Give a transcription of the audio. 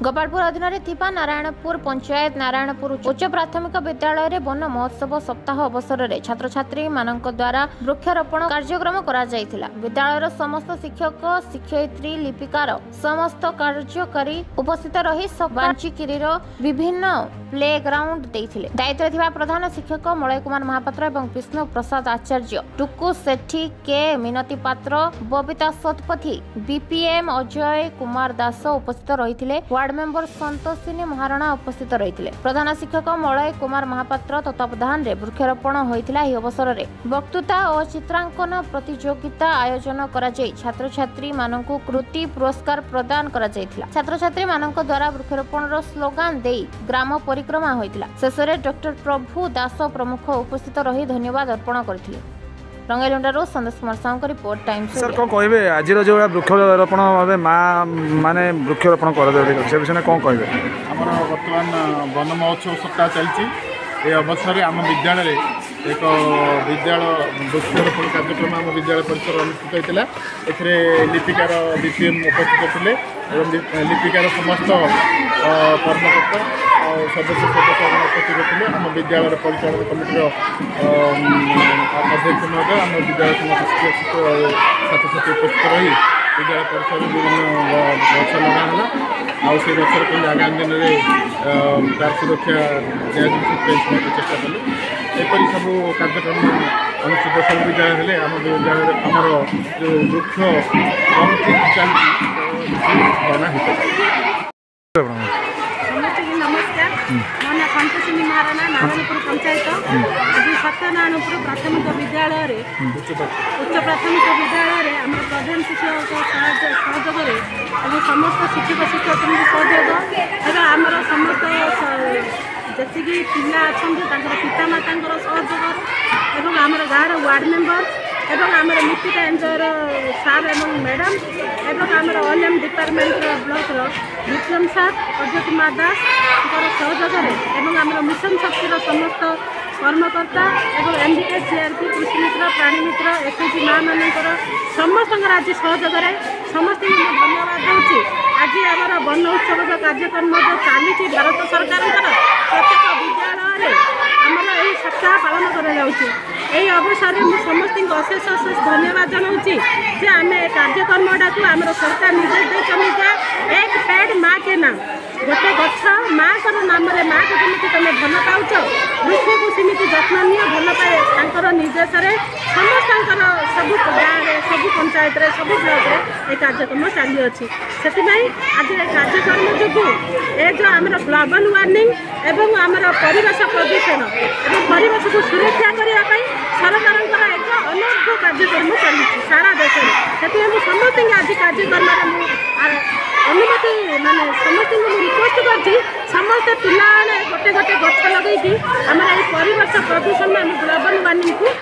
गोपालपुर अधीन नारायणपुर पंचायत नारायणपुर उच्च प्राथमिक विद्यालय रे वन महोत्सव सप्ताह अवसर में छात्र छात्री द्वारा वृक्षारोपण कार्यक्रम करा जायथिला। विद्यालय समस्त शिक्षक शिक्षयित्री लिपिकार समस्त कार्यकारी उपस्थित रही बांचीकिरीर विभिन्न प्ले ग्राउंड देथिले। दायित्व थिबा प्रधान शिक्षक मलय कुमार महापात्र एवं विष्णु प्रसाद आचार्य, टुकु सेठी, के मिनती पात्र, बबिता सतपथी, बीपीएम अजय कुमार दास उपस्थित रही। वार्ड मेंबर संतोषिनी महाराणा उपस्थित रही। प्रधान शिक्षक मलय कुमार महापात्र तत्वावधान में वृक्षारोपण होता। यह अवसर में वक्तृता और चित्रांकन प्रतियोगिता आयोजन करा जाई छात्र छात्री मानकु कृति पुरस्कार प्रदान करा जायथिला। छात्र छात्री मानक द्वारा वृक्षारोपण स्लोगान दे ग्राम परिक्रमा होता। शेष में डॉक्टर प्रभु दास प्रमुख उपस्थित रही धन्यवाद अर्पण करथिले। रंगेलुंडारू संदेश कुमार साहू का रिपोर्ट टाइम्स। सर कौन कहे आज जो वृक्षारोपण भाव माँ माने वृक्षारोपण कर विषय कौन कहे आम बर्तमान वन महोत्सव सप्ताह चलती। ये अवसर में आम विद्यालय एक विद्यालय वृक्षारोपण कार्यक्रम आम विद्यालय परिसर अनुष्ठित होता। लिपिकार बीपीएम उपस्थित थे और लिपिकार समस्त कर्मकर्ता और सदस्य उपस्थित थे। आम विद्यालय परिचालन कमिटर अध्यक्ष महोदय आम विद्यालय समस्त शिक्षक छात्र छात्री उपस्थित रही विद्यालय परिसर विभिन्न गछ लगाला आ गचर कहीं आगामी दिन में तार सुरक्षा दिखाई चेष्टा कले। एपरी सब कार्यक्रम अनुष्ठित सब विद्यालय आम विद्यालय आमर जो वृक्ष चलती बना नमस्कार। मो ना संतोषिनी महाराणा नारायणपुर पंचायत आज सत्यनारायणपुर प्राथमिक विद्यालय उच्च प्राथमिक विद्यालय आम प्रधान शिक्षक सहयोग समस्त शिक्षक शिक्षयित्री सहयोग आमर समस्त जी पिला अच्छा पितामाता सहयोग और आमर गाँव वार्ड मेंबर एवं आमर लिपिका एनजर सार एवं मैडम एवं आमर ऑलएम डिपार्टमेंट ब्लॉक विक्रम सार अजय कुमार दास सहयोग एवं आमर मिशन शक्तिर समस्त कर्मकर्ता एवं एमडीके सीआरपी कृषि मित्र प्राणी मित्र एसएचजी माँ मानकर समस्त आज सहयोग समस्त धन्यवाद दूसरी। आज आमर वन उत्सव कार्यक्रम जो चली भारत सरकार प्रत्येक विद्यालय आमर यही सप्ताह पालन कर अवसर में समस्त अशेष अशेष धन्यवाद जनाऊँगी जे आम कार्यक्रम को आम सरकार निर्देश देते एक पेड़ माँ के नाम गोटे गछ माँ को नाम माँ को जमी तुम भल पाच वृक्ष को सेमती जत्न नि भल पाए निर्देश समस्त सब गाँव सब पंचायत सब ब्लॉक ये कार्यक्रम चली अच्छी से आज कार्यक्रम जो ये जो आम ग्लोबल वार्मिंग एवं आमर परिवेश प्रदूषण एवं परिवेश को सुरक्षा करने सरकार एक अनोख कार्यक्रम चली सारा देश में से समस्त आज कार्यक्रम अनुमति माने समस्त रिक्वेस्ट कर समस्त पिला गोटे गोटे गछ लगे आम परिवेश प्रदूषण ग्लोबल वार्मिंग को